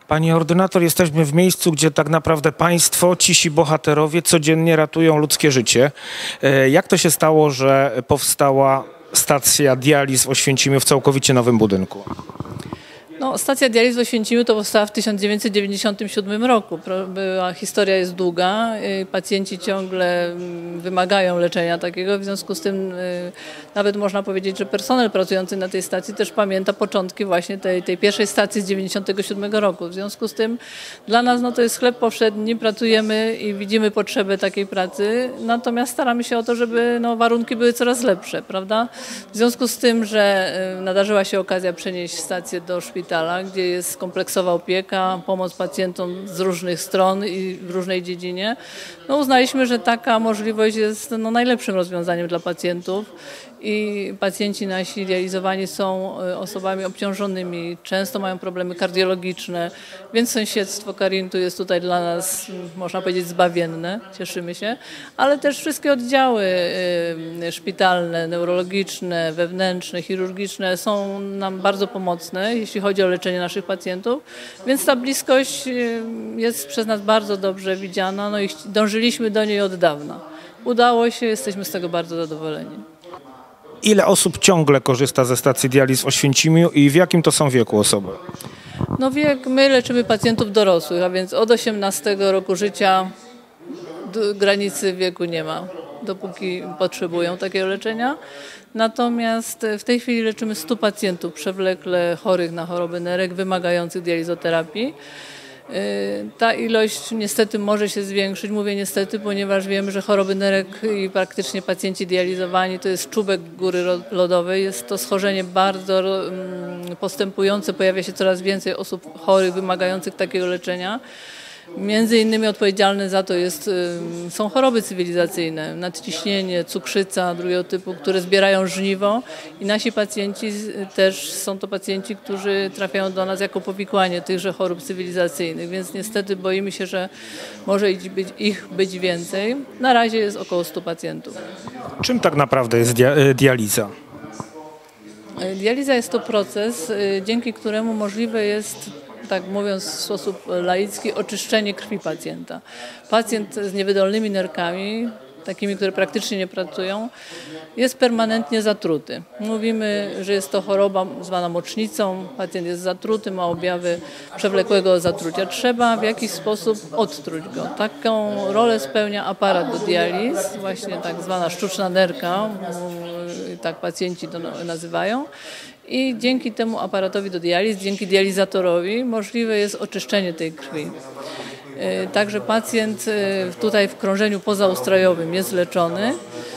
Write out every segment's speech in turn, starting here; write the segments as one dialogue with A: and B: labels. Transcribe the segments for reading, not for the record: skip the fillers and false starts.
A: Pani ordynator, jesteśmy w miejscu, gdzie tak naprawdę państwo, cisi bohaterowie codziennie ratują ludzkie życie. Jak to się stało, że powstała stacja dializ w Oświęcimiu w całkowicie nowym budynku?
B: No, stacja dializ w Oświęcimiu to powstała w 1997 roku. Historia jest długa, pacjenci ciągle wymagają leczenia takiego, w związku z tym nawet można powiedzieć, że personel pracujący na tej stacji też pamięta początki właśnie tej pierwszej stacji z 1997 roku. W związku z tym dla nas to jest chleb powszedni, pracujemy i widzimy potrzebę takiej pracy, natomiast staramy się o to, żeby warunki były coraz lepsze, prawda? W związku z tym, że nadarzyła się okazja przenieść stację do szpitala, gdzie jest kompleksowa opieka, pomoc pacjentom z różnych stron i w różnej dziedzinie, uznaliśmy, że taka możliwość jest najlepszym rozwiązaniem dla pacjentów i pacjenci nasi dializowani są osobami obciążonymi, często mają problemy kardiologiczne, więc sąsiedztwo Carintu jest tutaj dla nas, można powiedzieć, zbawienne, cieszymy się, ale też wszystkie oddziały szpitalne, neurologiczne, wewnętrzne, chirurgiczne są nam bardzo pomocne, jeśli chodzi o leczenie naszych pacjentów, więc ta bliskość jest przez nas bardzo dobrze widziana, i dążyliśmy do niej od dawna. Udało się, jesteśmy z tego bardzo zadowoleni.
A: Ile osób ciągle korzysta ze stacji dializ w Oświęcimiu i w jakim to są wieku osoby?
B: Wiek, my leczymy pacjentów dorosłych, a więc od 18 roku życia granicy wieku nie ma, dopóki potrzebują takiego leczenia. Natomiast w tej chwili leczymy 100 pacjentów przewlekle chorych na choroby nerek, wymagających dializoterapii. Ta ilość niestety może się zwiększyć, mówię niestety, ponieważ wiemy, że choroby nerek i praktycznie pacjenci dializowani to jest czubek góry lodowej, jest to schorzenie bardzo postępujące, pojawia się coraz więcej osób chorych, wymagających takiego leczenia. Między innymi odpowiedzialne za to są choroby cywilizacyjne, nadciśnienie, cukrzyca drugiego typu, które zbierają żniwo i nasi pacjenci też są to pacjenci, którzy trafiają do nas jako powikłanie tychże chorób cywilizacyjnych, więc niestety boimy się, że może ich być więcej. Na razie jest około 100 pacjentów.
A: Czym tak naprawdę jest dializa?
B: Dializa jest to proces, dzięki któremu możliwe jest, tak mówiąc w sposób laicki, oczyszczenie krwi pacjenta. Pacjent z niewydolnymi nerkami, takimi, które praktycznie nie pracują, jest permanentnie zatruty. Mówimy, że jest to choroba zwana mocznicą, pacjent jest zatruty, ma objawy przewlekłego zatrucia. Trzeba w jakiś sposób odtruć go. Taką rolę spełnia aparat do dializ, właśnie tak zwana sztuczna nerka, tak pacjenci to nazywają. I dzięki temu aparatowi do dializ, dzięki dializatorowi możliwe jest oczyszczenie tej krwi. Także pacjent tutaj w krążeniu pozaustrojowym jest leczony.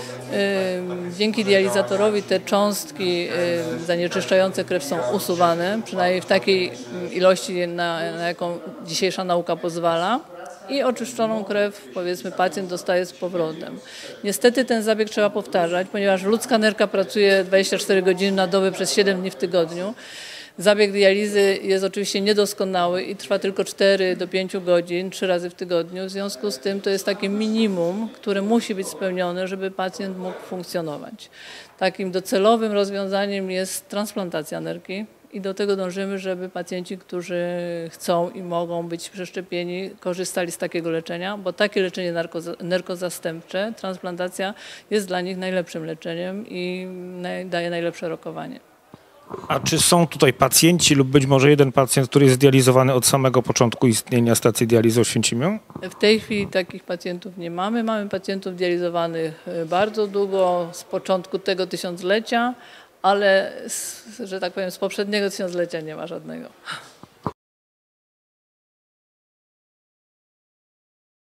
B: Dzięki dializatorowi te cząstki zanieczyszczające krew są usuwane, przynajmniej w takiej ilości, na jaką dzisiejsza nauka pozwala. I oczyszczoną krew, powiedzmy, pacjent dostaje z powrotem. Niestety ten zabieg trzeba powtarzać, ponieważ ludzka nerka pracuje 24 godziny na dobę przez 7 dni w tygodniu. Zabieg dializy jest oczywiście niedoskonały i trwa tylko 4 do 5 godzin, 3 razy w tygodniu. W związku z tym to jest takie minimum, które musi być spełnione, żeby pacjent mógł funkcjonować. Takim docelowym rozwiązaniem jest transplantacja nerki. I do tego dążymy, żeby pacjenci, którzy chcą i mogą być przeszczepieni, korzystali z takiego leczenia, bo takie leczenie nerkozastępcze, transplantacja jest dla nich najlepszym leczeniem i daje najlepsze rokowanie.
A: A czy są tutaj pacjenci lub być może jeden pacjent, który jest dializowany od samego początku istnienia stacji dializy w Oświęcimiu?
B: W tej chwili takich pacjentów nie mamy. Mamy pacjentów dializowanych bardzo długo, z początku tego tysiąclecia, ale, że tak powiem, z poprzedniego tysiąclecia nie ma żadnego.